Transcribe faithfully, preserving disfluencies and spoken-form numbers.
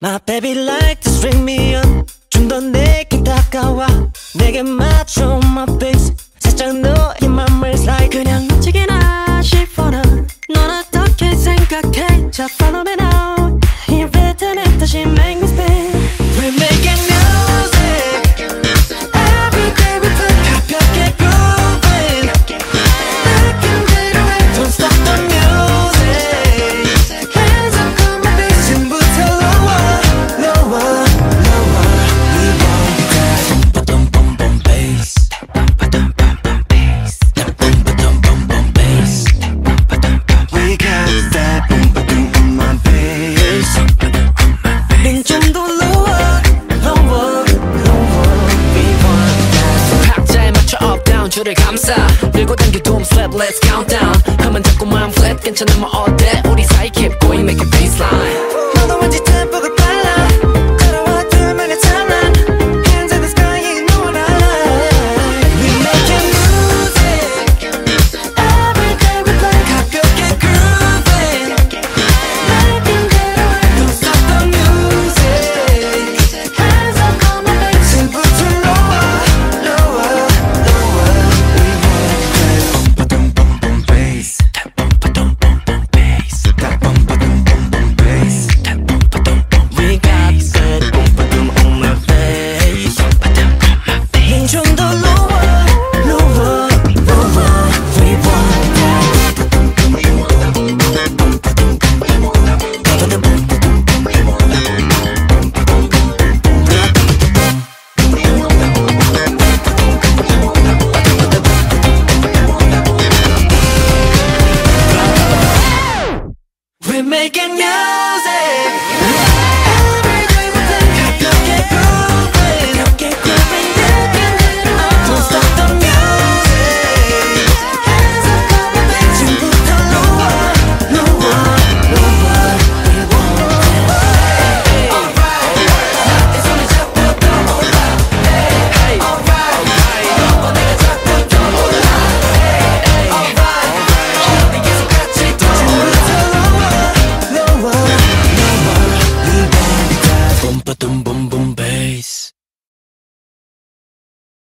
My baby like to string me up 좀 더 내게 다가와 내게 맞춰 my face 살짝 너의 맘을 slide 그냥 놓치기나 싶어라 넌 어떻게 생각해 자 follow me now 이 리듬에 다시 make me spin We're making music Every day we play 가볍게 grooving 느낌 그대로해 Don't stop the music Hands up on my bass 지금부터 lower lower lower We want that Bum bum bum bass Bum bum bum bass Bum bum bum bum bass We got that bum bum on my bass 링 좀 더 lower lower lower We want that 박자에 맞춰 up down 줄을 감싸 밀고 당겨 doom slap let's count down 하면 자꾸만 flat 괜찮아 뭐